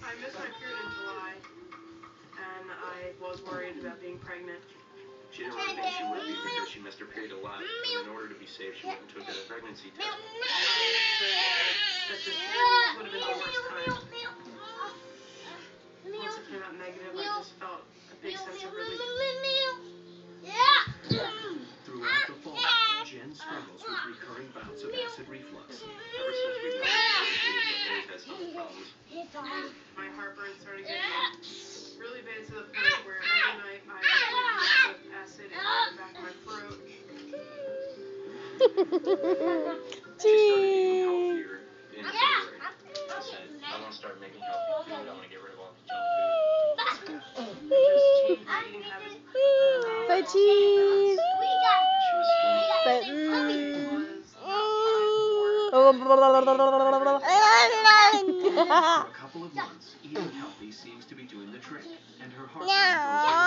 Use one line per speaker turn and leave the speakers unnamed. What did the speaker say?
I missed my period in July, and I was worried about being pregnant.
She didn't really think she would be because she missed her period a lot. But in order to be safe, she went and took a pregnancy test.
That just would have been the worst time. Once it came out negative, I just felt a big sense of relief.
Throughout the fall, Jen struggles with recurring bouts of acid reflux.
Ever since we moved, she's always had stomach problems.
My heartburn started getting really bad to the point where every night I was waking up with acid in the back of my throat.
She started eating healthier in February. She said, I want to start making healthy food. I want to get rid of all the junk food.
Just changed my eating habits.
Say cheese.
She was skinny.
For a couple of months, eating healthy seems to be doing the trick, and her heart goes